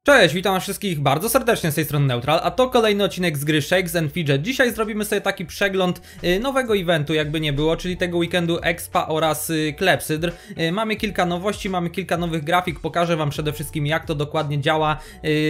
Cześć, witam wszystkich bardzo serdecznie z tej strony Neutral, a to kolejny odcinek z gry Shakes and Fidget. Dzisiaj zrobimy sobie taki przegląd nowego eventu, jakby nie było, czyli tego weekendu Expa oraz Klepsydr. Mamy kilka nowości, mamy kilka nowych grafik, pokażę wam przede wszystkim jak to dokładnie działa,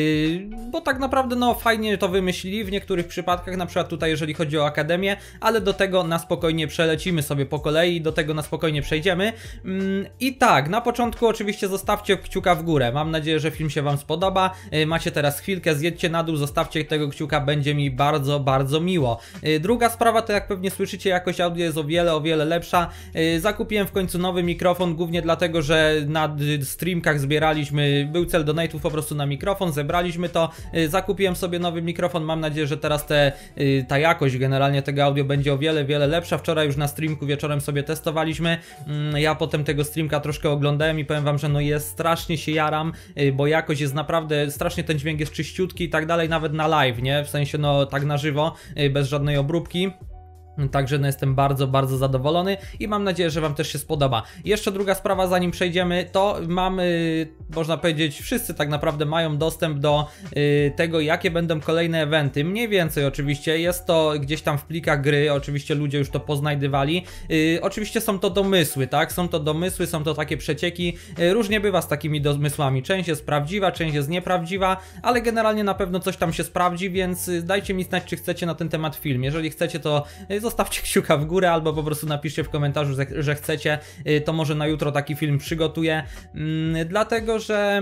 bo tak naprawdę no fajnie to wymyślili w niektórych przypadkach, na przykład tutaj jeżeli chodzi o Akademię, ale do tego na spokojnie przelecimy sobie po kolei i do tego na spokojnie przejdziemy. I tak, na początku oczywiście zostawcie kciuka w górę, mam nadzieję, że film się wam spodoba. Macie teraz chwilkę, zjedźcie na dół, zostawcie tego kciuka, będzie mi bardzo, bardzo miło. Druga sprawa to, jak pewnie słyszycie, jakość audio jest o wiele lepsza. Zakupiłem w końcu nowy mikrofon, głównie dlatego, że na streamkach zbieraliśmy, był cel donate'ów po prostu na mikrofon, zebraliśmy to, zakupiłem sobie nowy mikrofon, mam nadzieję, że teraz ta jakość generalnie tego audio będzie o wiele lepsza. Wczoraj już na streamku wieczorem sobie testowaliśmy, ja potem tego streamka troszkę oglądałem i powiem wam, że no jest strasznie się jaram, bo jakość jest naprawdę strasznie, ten dźwięk jest czyściutki i tak dalej, nawet na live, nie? W sensie no tak na żywo, bez żadnej obróbki. Także no jestem bardzo, bardzo zadowolony i mam nadzieję, że wam też się spodoba. Jeszcze druga sprawa, zanim przejdziemy, to mamy, można powiedzieć, wszyscy tak naprawdę mają dostęp do tego, jakie będą kolejne eventy. Mniej więcej oczywiście, jest to gdzieś tam w plikach gry, oczywiście ludzie już to poznajdywali. Oczywiście są to domysły, tak? Są to domysły, są to takie przecieki. Różnie bywa z takimi domysłami. Część jest prawdziwa, część jest nieprawdziwa, ale generalnie na pewno coś tam się sprawdzi, więc dajcie mi znać, czy chcecie na ten temat film. Jeżeli chcecie, to zostawcie kciuka w górę albo po prostu napiszcie w komentarzu, że chcecie, to może na jutro taki film przygotuję, dlatego że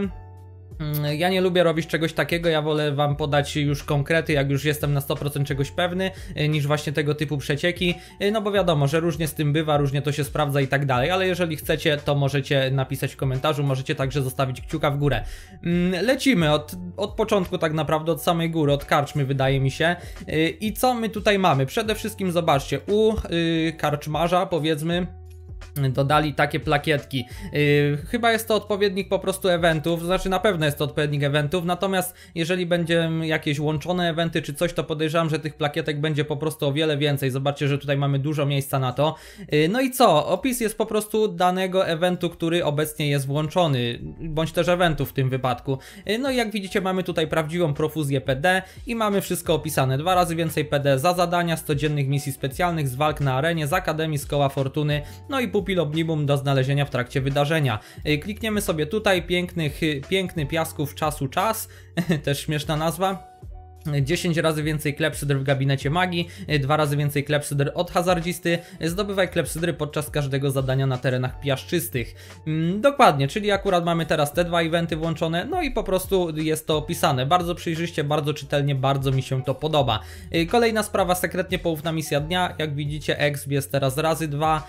ja nie lubię robić czegoś takiego, ja wolę wam podać już konkrety, jak już jestem na 100% czegoś pewny, niż właśnie tego typu przecieki, no bo wiadomo, że różnie z tym bywa, różnie to się sprawdza i tak dalej, ale jeżeli chcecie, to możecie napisać w komentarzu, możecie także zostawić kciuka w górę. Lecimy od początku tak naprawdę, od samej góry, od karczmy wydaje mi się. I co my tutaj mamy? Przede wszystkim zobaczcie, u karczmarza powiedzmy dodali takie plakietki. Chyba jest to odpowiednik po prostu eventów, znaczy na pewno jest to odpowiednik eventów, natomiast jeżeli będzie jakieś łączone eventy czy coś, to podejrzewam, że tych plakietek będzie po prostu o wiele więcej. Zobaczcie, że tutaj mamy dużo miejsca na to. No i co? Opis jest po prostu danego eventu, który obecnie jest włączony, bądź też eventu w tym wypadku. No i jak widzicie, mamy tutaj prawdziwą profuzję PD i mamy wszystko opisane. 2 razy więcej PD za zadania, 100 dziennych misji specjalnych, z walk na arenie, z Akademii, z Koła Fortuny, no i pupil omnibum do znalezienia w trakcie wydarzenia. Klikniemy sobie tutaj, piękny piasków czasu czas, też śmieszna nazwa. 10 razy więcej klepsydr w gabinecie magii, 2 razy więcej klepsydr od hazardzisty, zdobywaj klepsydry podczas każdego zadania na terenach piaszczystych. Dokładnie, czyli akurat mamy teraz te dwa eventy włączone, no i po prostu jest to opisane. Bardzo przejrzyście, bardzo czytelnie, bardzo mi się to podoba. Kolejna sprawa, sekretnie poufna misja dnia, jak widzicie exp jest teraz razy 2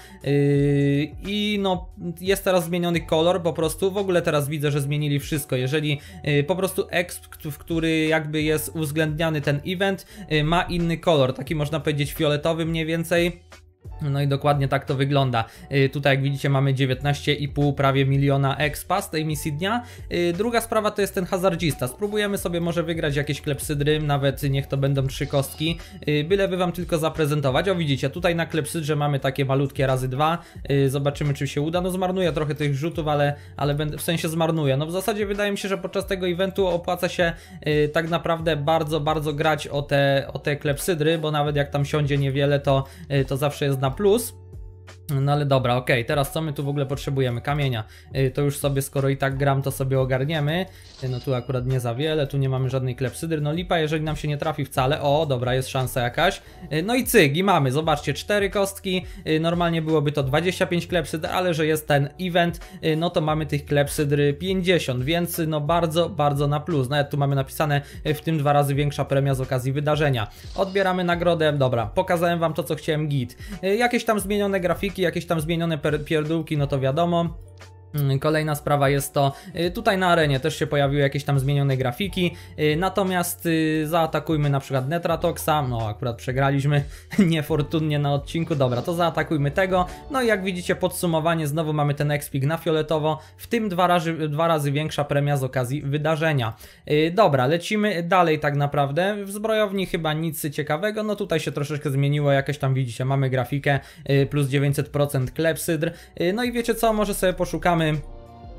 i no jest teraz zmieniony kolor, po prostu w ogóle teraz widzę, że zmienili wszystko. Jeżeli po prostu exp, w który jakby jest uwzględniony ten event, ma inny kolor, taki można powiedzieć fioletowy mniej więcej. No i dokładnie tak to wygląda. Tutaj jak widzicie mamy 19,5 prawie miliona expa z tej misji dnia. Druga sprawa to jest ten hazardzista. Spróbujemy sobie może wygrać jakieś klepsydry, nawet niech to będą 3 kostki. Byleby wam tylko zaprezentować. O widzicie, tutaj na klepsydrze mamy takie malutkie razy 2. Zobaczymy czy się uda. No zmarnuję trochę tych rzutów, ale będę, w sensie zmarnuję. No w zasadzie wydaje mi się, że podczas tego eventu opłaca się tak naprawdę bardzo grać o te klepsydry, bo nawet jak tam siądzie niewiele, to zawsze jest na plus. No ale dobra, okej, teraz co my tu w ogóle potrzebujemy? Kamienia. To już sobie, skoro i tak gram, to sobie ogarniemy. No tu akurat nie za wiele, tu nie mamy żadnej klepsydry. No lipa, jeżeli nam się nie trafi wcale. O, dobra, jest szansa jakaś. No i cyk, i mamy, zobaczcie, 4 kostki. Normalnie byłoby to 25 klepsydr, ale że jest ten event, no to mamy tych klepsydr 50, więc no bardzo na plus. Nawet tu mamy napisane, w tym 2 razy większa premia z okazji wydarzenia. Odbieramy nagrodę, dobra, pokazałem wam to, co chciałem, git. Jakieś tam zmienione grafiki, jakieś tam zmienione pierdółki, no to wiadomo. Kolejna sprawa jest to, tutaj na arenie też się pojawiły jakieś tam zmienione grafiki, natomiast zaatakujmy na przykład Netratoxa, no akurat przegraliśmy niefortunnie na odcinku, dobra, to zaatakujmy tego, no i jak widzicie podsumowanie, znowu mamy ten expik na fioletowo, w tym 2 razy większa premia z okazji wydarzenia. Dobra, lecimy dalej tak naprawdę, w zbrojowni chyba nic ciekawego, no tutaj się troszeczkę zmieniło, jakieś tam widzicie, mamy grafikę, plus 900% klepsydr, no i wiecie co, może sobie poszukamy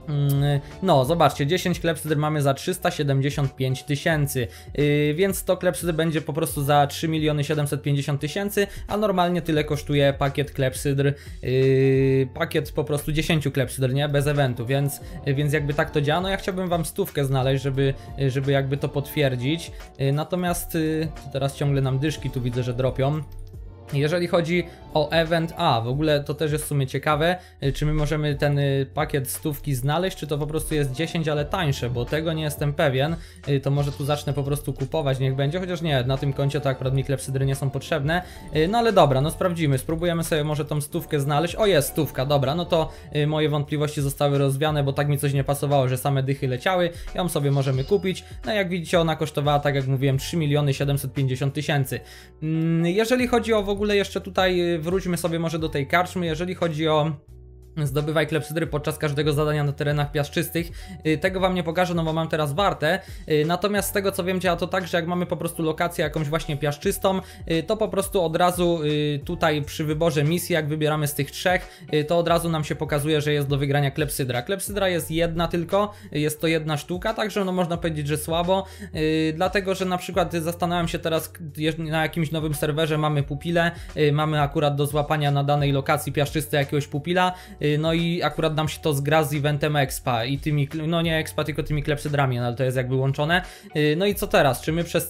No, zobaczcie, 10 klepsydr mamy za 375 tysięcy, więc to klepsydr będzie po prostu za 3 750 000, a normalnie tyle kosztuje pakiet klepsydr, pakiet po prostu 10 klepsydr, nie? Bez eventu, więc jakby tak to działa. No ja chciałbym wam stówkę znaleźć, żeby jakby to potwierdzić, natomiast teraz ciągle nam dyszki tu widzę, że dropią. Jeżeli chodzi o event, w ogóle to też jest w sumie ciekawe, czy my możemy ten pakiet stówki znaleźć, czy to po prostu jest 10, ale tańsze, bo tego nie jestem pewien, to może tu zacznę po prostu kupować, niech będzie, chociaż nie, na tym koncie to akurat mi klepsydry nie są potrzebne, no ale dobra, no sprawdzimy, spróbujemy sobie może tą stówkę znaleźć. O, jest stówka, dobra, no to moje wątpliwości zostały rozwiane, bo tak mi coś nie pasowało, że same dychy leciały, ją sobie możemy kupić, no jak widzicie ona kosztowała, tak jak mówiłem, 3 750 000. Jeżeli chodzi o w ogóle jeszcze tutaj, wróćmy sobie może do tej karczmy, jeżeli chodzi o zdobywaj klepsydry podczas każdego zadania na terenach piaszczystych. Tego wam nie pokażę, no bo mam teraz wartę. Natomiast z tego co wiem, działa to tak, że jak mamy po prostu lokację jakąś właśnie piaszczystą, to po prostu od razu tutaj przy wyborze misji, jak wybieramy z tych trzech, to od razu nam się pokazuje, że jest do wygrania klepsydra. Klepsydra jest jedna tylko, jest to jedna sztuka, także no można powiedzieć, że słabo. Dlatego, że na przykład zastanawiam się teraz, na jakimś nowym serwerze mamy pupile, mamy akurat do złapania na danej lokacji piaszczystej jakiegoś pupila, no i akurat nam się to zgra z eventem expa i tymi, no nie expa, tylko tymi klepsydrami, no ale to jest jakby łączone. No i co teraz? Czy my przez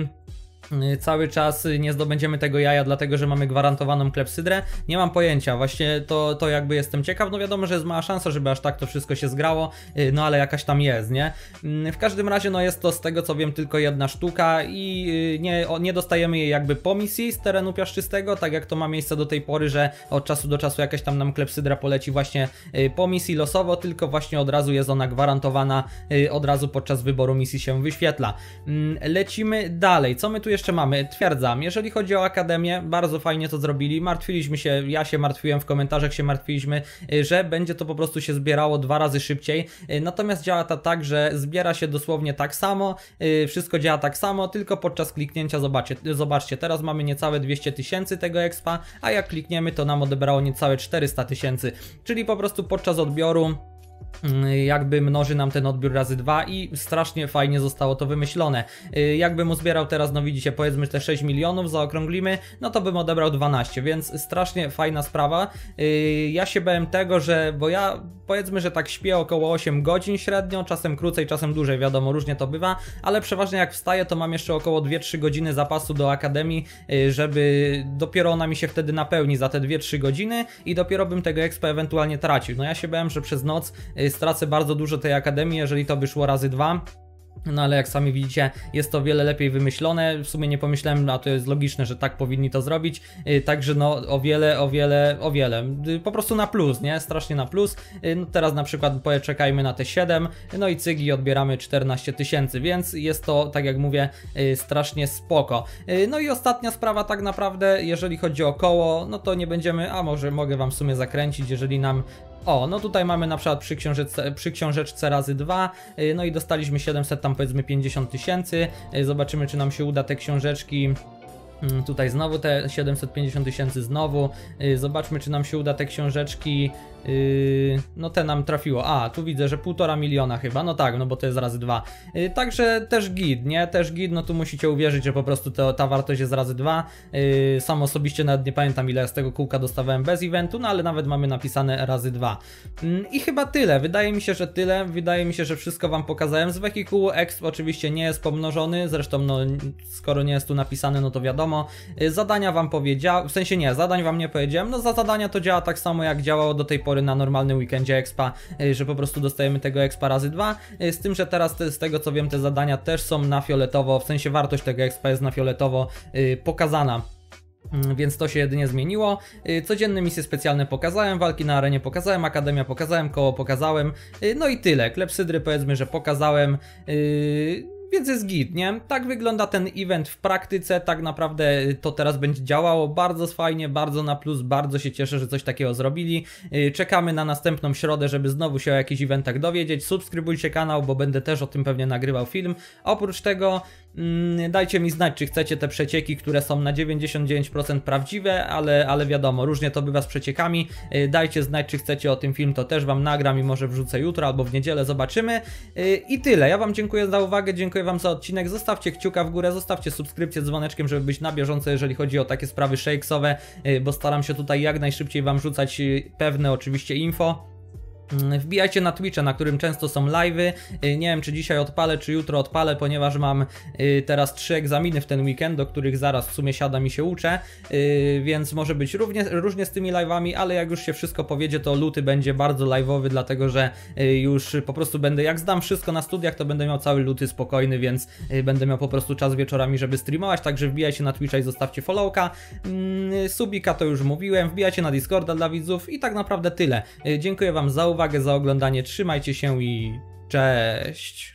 cały czas nie zdobędziemy tego jaja, dlatego że mamy gwarantowaną klepsydrę? Nie mam pojęcia, właśnie to jakby jestem ciekaw. No wiadomo, że jest mała szansa, żeby aż tak to wszystko się zgrało, no ale jakaś tam jest, nie? W każdym razie no jest to z tego co wiem tylko jedna sztuka i nie dostajemy jej jakby po misji z terenu piaszczystego, tak jak to ma miejsce do tej pory, że od czasu do czasu jakaś tam nam klepsydra poleci właśnie po misji losowo, tylko właśnie od razu jest ona gwarantowana, od razu podczas wyboru misji się wyświetla. Lecimy dalej, co my tu jeszcze mamy? Twierdzam, jeżeli chodzi o Akademię, bardzo fajnie to zrobili, martwiliśmy się, ja się martwiłem, w komentarzach się martwiliśmy, że będzie to po prostu się zbierało 2 razy szybciej, natomiast działa to tak, że zbiera się dosłownie tak samo, wszystko działa tak samo, tylko podczas kliknięcia, zobaczcie, teraz mamy niecałe 200 000 tego expa, a jak klikniemy, to nam odebrało niecałe 400 000, czyli po prostu podczas odbioru jakby mnoży nam ten odbiór razy 2 i strasznie fajnie zostało to wymyślone. Jakbym uzbierał teraz, no widzicie, powiedzmy te 6 milionów, zaokrąglimy, no to bym odebrał 12, więc strasznie fajna sprawa. Ja się bałem tego, bo ja powiedzmy, że tak śpię około 8 godzin średnio, czasem krócej, czasem dłużej, wiadomo, różnie to bywa, ale przeważnie jak wstaję, to mam jeszcze około 2-3 godziny zapasu do Akademii, żeby dopiero ona mi się wtedy napełni za te 2-3 godziny i dopiero bym tego expa ewentualnie tracił. No ja się bałem, że przez noc stracę bardzo dużo tej Akademii, jeżeli to by szło razy 2. No ale jak sami widzicie, jest to wiele lepiej wymyślone, w sumie nie pomyślałem, a to jest logiczne, że tak powinni to zrobić, także no o wiele, po prostu na plus, nie? Strasznie na plus. No teraz na przykład poczekajmy na te 7, no i cygi odbieramy 14 000, więc jest to, tak jak mówię, strasznie spoko. No i ostatnia sprawa tak naprawdę, jeżeli chodzi o koło, no to nie będziemy, a może mogę wam w sumie zakręcić, jeżeli nam... O, no tutaj mamy na przykład przy książeczce razy 2, no i dostaliśmy 700, tam powiedzmy 50 000, zobaczymy czy nam się uda te książeczki, tutaj znowu te 750 000 znowu, zobaczmy czy nam się uda te książeczki, no te nam trafiło, tu widzę, że 1,5 miliona chyba, no tak, no bo to jest razy 2, także też git, nie, też git, no tu musicie uwierzyć, że po prostu ta wartość jest razy 2, sam osobiście nawet nie pamiętam ile z tego kółka dostawałem bez eventu, no ale nawet mamy napisane razy 2 i chyba tyle, wydaje mi się, że tyle, wydaje mi się, że wszystko wam pokazałem. Z wehikułu exp oczywiście nie jest pomnożony, zresztą no skoro nie jest tu napisane, no to wiadomo, zadania wam powiedziałem, w sensie nie, zadań wam nie powiedziałem, no za zadania to działa tak samo jak działało do tej pory na normalnym weekendzie expa, że po prostu dostajemy tego expa razy 2, z tym, że teraz z tego co wiem te zadania też są na fioletowo, w sensie wartość tego expa jest na fioletowo pokazana. Więc to się jedynie zmieniło. Codzienne misje specjalne pokazałem, walki na arenie pokazałem, Akademia pokazałem, koło pokazałem, no i tyle. Klepsydry powiedzmy, że pokazałem. Więc jest git, nie? Tak wygląda ten event w praktyce, tak naprawdę to teraz będzie działało bardzo fajnie, bardzo na plus, bardzo się cieszę, że coś takiego zrobili. Czekamy na następną środę, żeby znowu się o jakichś eventach dowiedzieć. Subskrybujcie kanał, bo będę też o tym pewnie nagrywał film. Oprócz tego Dajcie mi znać, czy chcecie te przecieki, które są na 99% prawdziwe, ale wiadomo, różnie to bywa z przeciekami. Dajcie znać, czy chcecie o tym film, to też wam nagram i może wrzucę jutro albo w niedzielę, zobaczymy. I tyle, ja wam dziękuję za uwagę, dziękuję wam za odcinek, zostawcie kciuka w górę, zostawcie subskrypcję z dzwoneczkiem, żeby być na bieżąco, jeżeli chodzi o takie sprawy shakesowe, bo staram się tutaj jak najszybciej wam rzucać pewne oczywiście info. Wbijajcie na Twitcha, na którym często są live'y. Nie wiem, czy dzisiaj odpalę, czy jutro odpalę, ponieważ mam teraz 3 egzaminy w ten weekend, do których zaraz w sumie siadam i się uczę, więc może być różnie z tymi live'ami, ale jak już się wszystko powiedzie, to luty będzie bardzo live'owy, dlatego że już po prostu będę, jak zdam wszystko na studiach, to będę miał cały luty spokojny, więc będę miał po prostu czas wieczorami, żeby streamować, także wbijajcie na Twitcha i zostawcie followka. Subika to już mówiłem, wbijajcie na Discorda dla widzów i tak naprawdę tyle. Dziękuję wam za uwagę, za oglądanie, trzymajcie się i cześć!